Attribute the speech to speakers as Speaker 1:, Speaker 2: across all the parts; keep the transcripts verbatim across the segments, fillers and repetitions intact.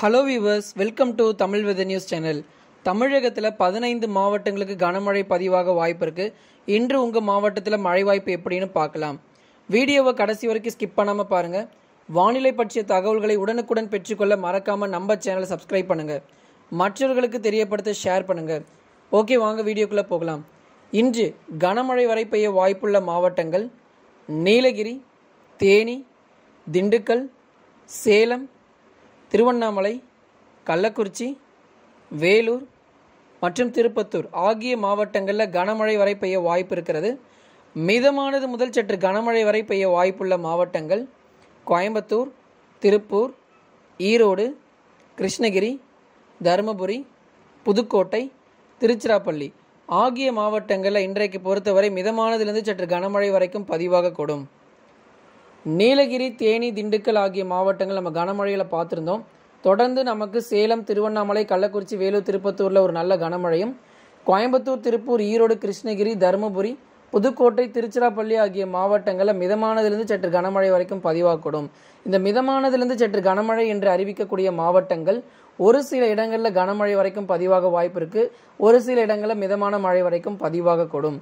Speaker 1: Hello viewers, welcome to Tamil weather news channel. தமிழகத்தில் பதினைந்து மாவட்டங்களுக்கு கனமழை பதிவாக வாய்ப்பு இருக்கு. இன்று உங்கள் மாவட்டத்தில் மழை வாய்ப்பு எப்படின்னு பார்க்கலாம். வீடியோவை கடைசி வரைக்கும் ஸ்கிப் பண்ணாமல் பாருங்கள். வானிலை பற்றிய தகவல்களை உடனுக்குடன் பெற்றுக்கொள்ள மறக்காமல் நம்ம சேனலை சப்ஸ்கிரைப் பண்ணுங்கள். மற்றவர்களுக்கு தெரியப்படுத்த ஷேர் பண்ணுங்கள். ஓகே, வாங்க வீடியோக்குள்ளே போகலாம். இன்று கனமழை வரை பெய்ய வாய்ப்புள்ள மாவட்டங்கள் நீலகிரி, தேனி, திண்டுக்கல், சேலம், திருவண்ணாமலை, கள்ளக்குறிச்சி, வேலூர் மற்றும் திருப்பத்தூர் ஆகிய மாவட்டங்களில் கனமழை வரை பெய்ய வாய்ப்பு இருக்கிறது. மிதமானது முதல் சற்று கனமழை வரை பெய்ய வாய்ப்புள்ள மாவட்டங்கள் கோயம்புத்தூர், திருப்பூர், ஈரோடு, கிருஷ்ணகிரி, தருமபுரி, புதுக்கோட்டை, திருச்சிராப்பள்ளி ஆகிய மாவட்டங்களில் இன்றைக்கு பொறுத்தவரை மிதமானதிலிருந்து சற்று கனமழை வரைக்கும் பதிவாகக்கூடும். நீலகிரி, தேனி, திண்டுக்கல் ஆகிய மாவட்டங்கள் நம்ம கனமழையில் பார்த்துருந்தோம். தொடர்ந்து நமக்கு சேலம், திருவண்ணாமலை, கள்ளக்குறிச்சி, வேலூர், திருப்பத்தூரில் ஒரு நல்ல கனமழையும், கோயம்புத்தூர், திருப்பூர், ஈரோடு, கிருஷ்ணகிரி, தருமபுரி, புதுக்கோட்டை, திருச்சிராப்பள்ளி ஆகிய மாவட்டங்களில் மிதமானதிலிருந்து சற்று கனமழை வரைக்கும் பதிவாகக்கூடும். இந்த மிதமானதிலிருந்து சற்று கனமழை என்று அறிவிக்கக்கூடிய மாவட்டங்கள் ஒரு சில இடங்களில் கனமழை வரைக்கும் பதிவாக வாய்ப்பு இருக்குது. ஒரு சில இடங்களில் மிதமான மழை வரைக்கும் பதிவாகக்கூடும்.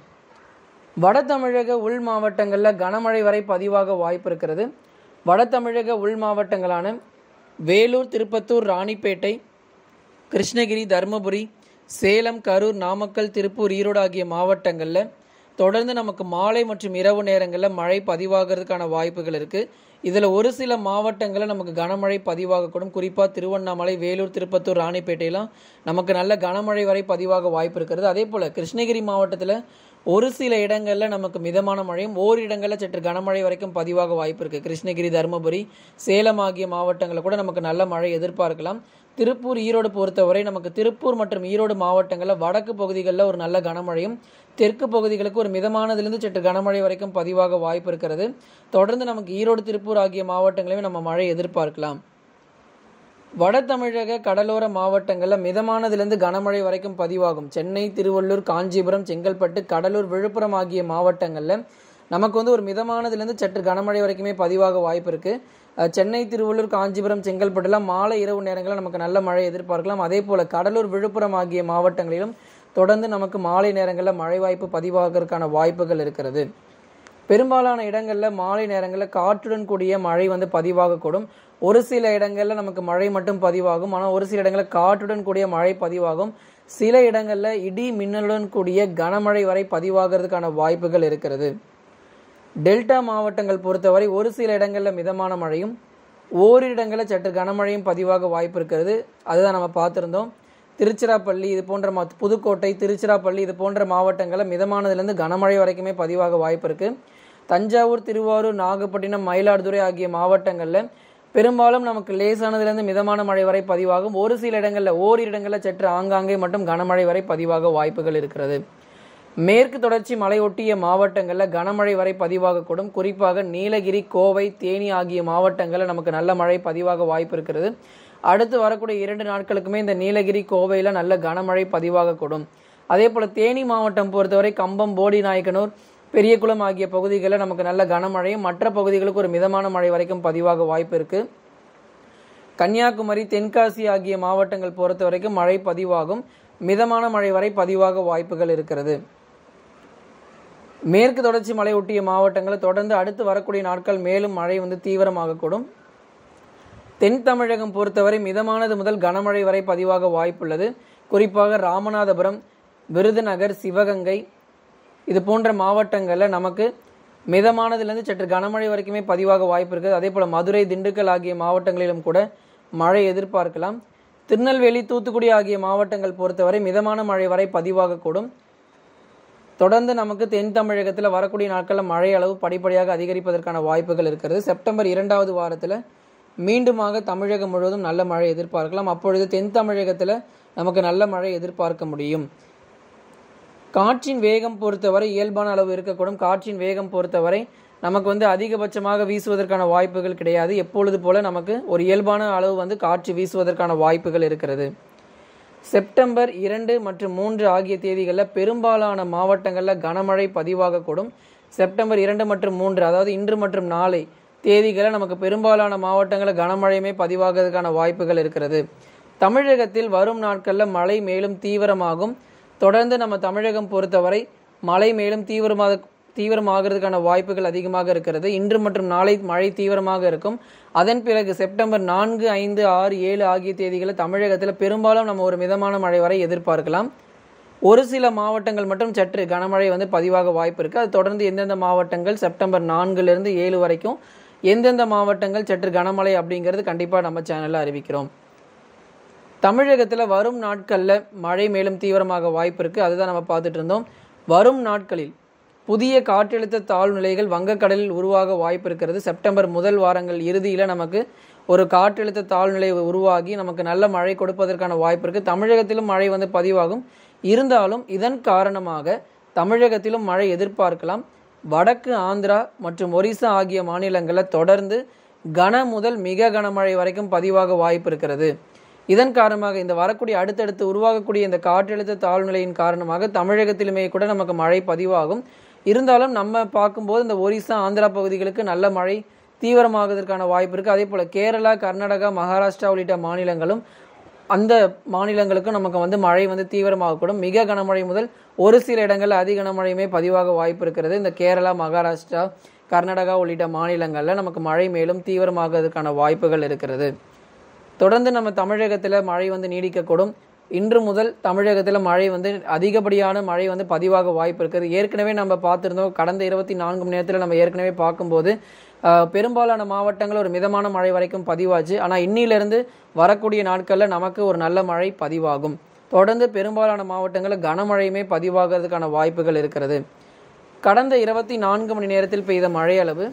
Speaker 1: வட தமிழக உள் மாவட்டங்களில் கனமழை வரை பதிவாக வாய்ப்பு இருக்கிறது. வட தமிழக உள் மாவட்டங்களான வேலூர், திருப்பத்தூர், ராணிப்பேட்டை, கிருஷ்ணகிரி, தருமபுரி, சேலம், கரூர், நாமக்கல், திருப்பூர், ஈரோடு ஆகிய மாவட்டங்களில் தொடர்ந்து நமக்கு மாலை மற்றும் இரவு நேரங்களில் மழை பதிவாகிறதுக்கான வாய்ப்புகள் இருக்குது. இதில் ஒரு சில மாவட்டங்களில் நமக்கு கனமழை பதிவாகக்கூடும். குறிப்பாக திருவண்ணாமலை, வேலூர், திருப்பத்தூர், ராணிப்பேட்டையெல்லாம் நமக்கு நல்ல கனமழை வரை பதிவாக வாய்ப்பு இருக்கிறது. அதே போல் கிருஷ்ணகிரி மாவட்டத்தில் ஒரு சில இடங்களில் நமக்கு மிதமான மழையும், ஓரிரு இடங்களில் சற்று கனமழை வரைக்கும் பதிவாக வாய்ப்பு இருக்குது. கிருஷ்ணகிரி, தருமபுரி, சேலம் ஆகிய மாவட்டங்களில் கூட நமக்கு நல்ல மழை எதிர்பார்க்கலாம். திருப்பூர், ஈரோடு பொறுத்தவரை நமக்கு திருப்பூர் மற்றும் ஈரோடு மாவட்டங்களில் வடக்கு பகுதிகளில் ஒரு நல்ல கனமழையும், தெற்கு பகுதிகளுக்கு ஒரு மிதமானதிலிருந்து சற்று கனமழை வரைக்கும் பதிவாக வாய்ப்பு இருக்கிறது. தொடர்ந்து நமக்கு ஈரோடு, திருப்பூர் ஆகிய மாவட்டங்களையும் நம்ம மழை எதிர்பார்க்கலாம். வட தமிழக கடலோர மாவட்டங்களில் மிதமானதிலிருந்து கனமழை வரைக்கும் பதிவாகும். சென்னை, திருவள்ளூர், காஞ்சிபுரம், செங்கல்பட்டு, கடலூர், விழுப்புரம் ஆகிய மாவட்டங்களில் நமக்கு வந்து ஒரு மிதமானதிலிருந்து சற்று கனமழை வரைக்குமே பதிவாக வாய்ப்பு இருக்குது. சென்னை, திருவள்ளூர், காஞ்சிபுரம், செங்கல்பட்டுலாம் மாலை இரவு நேரங்களில் நமக்கு நல்ல மழை எதிர்பார்க்கலாம். அதே போல் கடலூர், விழுப்புரம் ஆகிய மாவட்டங்களிலும் தொடர்ந்து நமக்கு மாலை நேரங்களில் மழை வாய்ப்பு பதிவாகிறதுக்கான வாய்ப்புகள் இருக்கிறது. பெரும்பாலான இடங்களில் மாலை நேரங்களில் காற்றுடன் கூடிய மழை வந்து பதிவாகக்கூடும். ஒரு சில இடங்களில் நமக்கு மழை மட்டும் பதிவாகும். ஆனால் ஒரு சில இடங்களில் காற்றுடன் கூடிய மழை பதிவாகும். சில இடங்களில் இடி மின்னலுடன் கூடிய கனமழை வரை பதிவாகிறதுக்கான வாய்ப்புகள் இருக்கிறது. டெல்டா மாவட்டங்கள் பொறுத்தவரை ஒரு சில இடங்களில் மிதமான மழையும், ஓரிரு இடங்களில் சற்று கனமழையும் பதிவாக வாய்ப்பு இருக்கிறது. அதுதான் நம்ம பார்த்துருந்தோம். திருச்சிராப்பள்ளி இது போன்ற மா புதுக்கோட்டை, திருச்சிராப்பள்ளி இது போன்ற மாவட்டங்களில் மிதமானதுலேருந்து கனமழை வரைக்குமே பதிவாக வாய்ப்பு இருக்குது. தஞ்சாவூர், திருவாரூர், நாகப்பட்டினம், மயிலாடுதுறை ஆகிய மாவட்டங்களில் பெரும்பாலும் நமக்கு லேசானதுலேருந்து மிதமான மழை வரை பதிவாகும். ஒரு சில இடங்களில் ஓரிரு இடங்களில் சற்று ஆங்காங்கே மட்டும் கனமழை வரை பதிவாக வாய்ப்புகள் இருக்கிறது. மேற்கு தொடர்ச்சி மலையொட்டிய மாவட்டங்களில் கனமழை வரை பதிவாகக்கூடும். குறிப்பாக நீலகிரி, கோவை, தேனி ஆகிய மாவட்டங்களில் நமக்கு நல்ல மழை பதிவாக வாய்ப்பு இருக்கிறது. அடுத்து வரக்கூடிய இரண்டு நாட்களுக்குமே இந்த நீலகிரி, கோவையில் நல்ல கனமழை பதிவாகக்கூடும். அதே போல் தேனி மாவட்டம் பொறுத்தவரை கம்பம், போடிநாயக்கனூர், பெரியகுளம் ஆகிய பகுதிகளில் நமக்கு நல்ல கனமழையும், மற்ற பகுதிகளுக்கு ஒரு மிதமான மழை வரைக்கும் பதிவாக வாய்ப்பு இருக்குது. கன்னியாகுமரி, தென்காசி ஆகிய மாவட்டங்கள் பொறுத்த வரைக்கும் மழை பதிவாகும். மிதமான மழை வரை பதிவாக வாய்ப்புகள் இருக்கிறது. மேற்கு தொடர்ச்சி மலை ஒட்டிய மாவட்டங்களில் தொடர்ந்து அடுத்து வரக்கூடிய நாட்கள் மேலும் மழை வந்து தீவிரமாகக்கூடும். தென் தமிழகம் பொறுத்தவரை மிதமானது முதல் கனமழை வரை பதிவாக வாய்ப்புள்ளது. குறிப்பாக ராமநாதபுரம், விருதுநகர், சிவகங்கை இது போன்ற மாவட்டங்களில் நமக்கு மிதமானதிலிருந்து சற்று கனமழை வரைக்குமே பதிவாக வாய்ப்பு இருக்குது. அதே போல் மதுரை, திண்டுக்கல் ஆகிய மாவட்டங்களிலும் கூட மழை எதிர்பார்க்கலாம். திருநெல்வேலி, தூத்துக்குடி ஆகிய மாவட்டங்கள் பொறுத்தவரை மிதமான மழை வரை பதிவாகக்கூடும். தொடர்ந்து நமக்கு தென் தமிழகத்தில் வரக்கூடிய நாட்களில் மழை அளவு படிப்படியாக அதிகரிப்பதற்கான வாய்ப்புகள் இருக்கிறது. செப்டம்பர் இரண்டாவது வாரத்தில் மீண்டுமாக தமிழகம் முழுவதும் நல்ல மழை எதிர்பார்க்கலாம். அப்பொழுது தென் தமிழகத்தில் நமக்கு நல்ல மழை எதிர்பார்க்க முடியும். காற்றின் வேகம் பொறுத்தவரை இயல்பான அளவு இருக்கக்கூடும். காற்றின் வேகம் பொறுத்தவரை நமக்கு வந்து அதிகபட்சமாக வீசுவதற்கான வாய்ப்புகள் கிடையாது. எப்பொழுது போல நமக்கு ஒரு இயல்பான அளவு வந்து காற்று வீசுவதற்கான வாய்ப்புகள் இருக்கிறது. செப்டம்பர் இரண்டு மற்றும் மூன்று ஆகிய தேதிகளில் பெரும்பாலான மாவட்டங்களில் கனமழை பதிவாகக்கூடும். செப்டம்பர் இரண்டு மற்றும் மூன்று அதாவது இன்று மற்றும் நாளை தேதிகளில் நமக்கு பெரும்பாலான மாவட்டங்களில் கனமழையுமே பதிவாகிறதுக்கான வாய்ப்புகள் இருக்கிறது. தமிழகத்தில் வரும் நாட்களில் மழை மேலும் தீவிரமாகும். தொடர்ந்து நம்ம தமிழகம் பொறுத்தவரை மழை மேலும் தீவிரமாக தீவிரமாகிறதுக்கான வாய்ப்புகள் அதிகமாக இருக்கிறது. இன்று மற்றும் நாளை மழை தீவிரமாக இருக்கும். அதன் பிறகு செப்டம்பர் நான்கு ஐந்து ஆறு ஏழு ஆகிய தேதிகளில் தமிழகத்தில் பெரும்பாலும் நம்ம ஒரு மிதமான மழை வரை எதிர்பார்க்கலாம். ஒரு சில மாவட்டங்கள் மட்டும் சற்று கனமழை வந்து பதிவாக வாய்ப்பு இருக்குது. அது தொடர்ந்து எந்தெந்த மாவட்டங்கள் செப்டம்பர் நான்குலேருந்து ஏழு வரைக்கும் எந்தெந்த மாவட்டங்கள் சற்று கனமழை அப்படிங்கிறது கண்டிப்பாக நம்ம சேனலில் அறிவிக்கிறோம். தமிழகத்தில் வரும் நாட்களில் மழை மேலும் தீவிரமாக வாய்ப்பு இருக்குது. அதுதான் நம்ம பார்த்துட்டு இருந்தோம். வரும் நாட்களில் புதிய காற்றழுத்த தாழ்வு நிலைகள் வங்கக்கடலில் உருவாக வாய்ப்பு இருக்கிறது. செப்டம்பர் முதல் வாரங்கள் இறுதியில் நமக்கு ஒரு காற்றழுத்த தாழ்நிலை உருவாகி நமக்கு நல்ல மழை கொடுப்பதற்கான வாய்ப்பு இருக்குது. தமிழகத்திலும் மழை வந்து பதிவாகும். இருந்தாலும் இதன் காரணமாக தமிழகத்திலும் மழை எதிர்பார்க்கலாம். வடக்கு ஆந்திரா மற்றும் ஒரிசா ஆகிய மாநிலங்களில் தொடர்ந்து கன முதல் மிக கனமழை வரைக்கும் பதிவாக வாய்ப்பு இருக்கிறது. இதன் காரணமாக இந்த வரக்கூடிய அடுத்தடுத்து உருவாகக்கூடிய இந்த காற்றழுத்த தாழ்நிலையின் காரணமாக தமிழகத்திலுமே கூட நமக்கு மழை பதிவாகும். இருந்தாலும் நம்ம பார்க்கும்போது இந்த ஒரிசா ஆந்திரா பகுதிகளுக்கு நல்ல மழை தீவிரமாகுவதற்கான வாய்ப்பு இருக்குது. அதே போல் கேரளா, கர்நாடகா, மகாராஷ்டிரா உள்ளிட்ட மாநிலங்களும் அந்த மாநிலங்களுக்கும் நமக்கு வந்து மழை வந்து தீவிரமாகக்கூடும். மிக கனமழை முதல் ஒரு சில இடங்களில் அதி கனமழையுமே பதிவாக வாய்ப்பு இருக்கிறது. இந்த கேரளா, மகாராஷ்டிரா, கர்நாடகா உள்ளிட்ட மாநிலங்களில் நமக்கு மழை மேலும் தீவிரமாகுவதற்கான வாய்ப்புகள் இருக்கிறது. தொடர்ந்து நம்ம தமிழகத்தில் மழை வந்து நீடிக்கக்கூடும். இன்று முதல் தமிழகத்தில் மழை வந்து அதிகப்படியான மழை வந்து பதிவாக வாய்ப்பு இருக்குது. ஏற்கனவே நம்ம பார்த்துருந்தோம். கடந்த இருபத்தி நான்கு மணி நேரத்தில் நம்ம ஏற்கனவே பார்க்கும்போது பெரும்பாலான மாவட்டங்கள் ஒரு மிதமான மழை வரைக்கும் பதிவாச்சு. ஆனால் இன்னிலிருந்து வரக்கூடிய நாட்களில் நமக்கு ஒரு நல்ல மழை பதிவாகும். தொடர்ந்து பெரும்பாலான மாவட்டங்களில் கனமழையுமே பதிவாகிறதுக்கான வாய்ப்புகள் இருக்கிறது. கடந்த இருபத்தி நான்கு மணி நேரத்தில் பெய்த மழை அளவு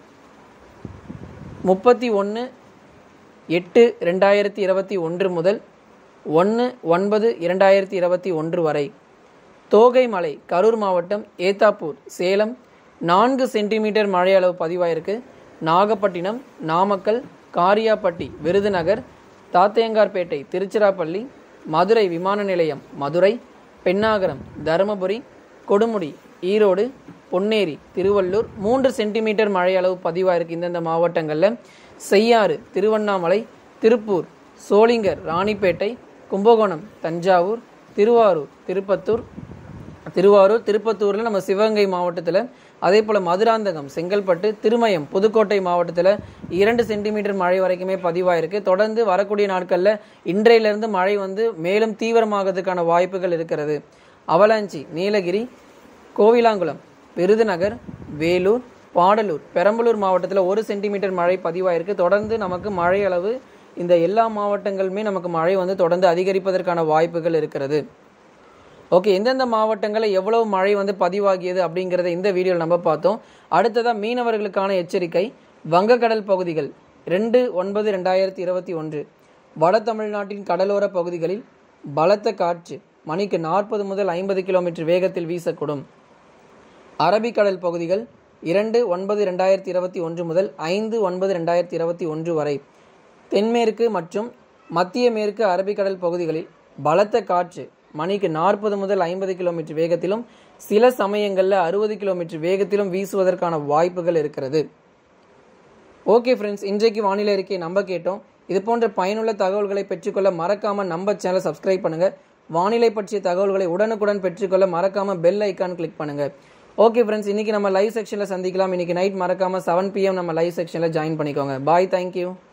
Speaker 1: முப்பத்தி ஒன்று எட்டு ரெண்டாயிரத்தி இருபத்தி ஒன்று முதல் ஒன்று ஒன்பது இரண்டாயிரத்தி இருபத்தி ஒன்று வரை தோகை மலை கரூர் மாவட்டம், ஏத்தாப்பூர், சேலம் நான்கு சென்டிமீட்டர் மழை அளவு பதிவாயிருக்கு. நாகப்பட்டினம், நாமக்கல், காரியாப்பட்டி, விருதுநகர், தாத்தையங்கார்பேட்டை, திருச்சிராப்பள்ளி, மதுரை விமான நிலையம், மதுரை, பென்னாகரம், தருமபுரி, கொடுமுடி, ஈரோடு, பொன்னேரி, திருவள்ளூர் மூன்று சென்டிமீட்டர் மழை அளவு பதிவாயிருக்கு. இந்தந்த மாவட்டங்களில் செய்யாறு, திருவண்ணாமலை, திருப்பூர், சோளிங்கர், ராணிப்பேட்டை, கும்பகோணம், தஞ்சாவூர், திருவாரூர், திருப்பத்தூர் திருவாரூர் திருப்பத்தூரில் நம்ம சிவகங்கை மாவட்டத்தில், அதே போல் மதுராந்தகம், செங்கல்பட்டு, திருமயம், புதுக்கோட்டை மாவட்டத்தில் இரண்டு சென்டிமீட்டர் மழை வரைக்குமே பதிவாயிருக்கு. தொடர்ந்து வரக்கூடிய நாட்களில் இன்றையிலிருந்து மழை வந்து மேலும் தீவிரமாகிறதுக்கான வாய்ப்புகள் இருக்கிறது. அவலாஞ்சி, நீலகிரி, கோவிலாங்குளம், விருதுநகர், வேலூர், பாடலூர், பெரம்பலூர் மாவட்டத்தில் ஒரு சென்டிமீட்டர் மழை பதிவாயிருக்கு. தொடர்ந்து நமக்கு மழை அளவு இந்த எல்லா மாவட்டங்களுமே நமக்கு மழை வந்து தொடர்ந்து அதிகரிப்பதற்கான வாய்ப்புகள் இருக்கிறது. ஓகே, எந்தெந்த மாவட்டங்களில் எவ்வளவு மழை வந்து பதிவாகியது அப்படிங்கிறத இந்த வீடியோவில் நம்ம பார்த்தோம். அடுத்ததாக மீனவர்களுக்கான எச்சரிக்கை. வங்கக்கடல் பகுதிகள் ரெண்டு ஒன்பது ரெண்டாயிரத்தி இருபத்தி ஒன்று வட தமிழ்நாட்டின் கடலோர பகுதிகளில் பலத்த காற்று மணிக்கு நாற்பது முதல் ஐம்பது கிலோமீட்டர் வேகத்தில் வீசக்கூடும். அரபிக்கடல் பகுதிகள் இரண்டு ஒன்பது ரெண்டாயிரத்தி இருபத்தி ஒன்று முதல் ஐந்து ஒன்பது ரெண்டாயிரத்தி இருபத்தி ஒன்று வரை தென்மேற்கு மற்றும் மத்திய மேற்கு அரபிக்கடல் பகுதிகளில் பலத்த காற்று மணிக்கு நாற்பது முதல் ஐம்பது கிலோமீட்டர் வேகத்திலும் சில சமயங்களில் அறுபது கிலோமீட்டர் வேகத்திலும் வீசுவதற்கான வாய்ப்புகள் இருக்கிறது. ஓகே ஃப்ரெண்ட்ஸ், இன்றைக்கு வானிலை அறிக்கையை நம்ம கேட்டோம். இது போன்ற பயனுள்ள தகவல்களை பெற்றுக்கொள்ள மறக்காமல் நம்ம சேனலை சப்ஸ்கிரைப் பண்ணுங்கள். வானிலை பற்றிய தகவல்களை உடனுக்குடன் பெற்றுக்கொள்ள மறக்காமல் பெல் ஐக்கான் கிளிக் பண்ணுங்கள். ஓகே ஃப்ரெண்ட்ஸ், இன்றைக்கி நம்ம லைவ் செக்ஷனில் சந்திக்கலாம். இன்றைக்கி நைட் மறக்காமல் செவன் பிஎம் நம்ம லைவ் செக்ஷனில் ஜாயின் பண்ணிக்கோங்க. Bye, thank you.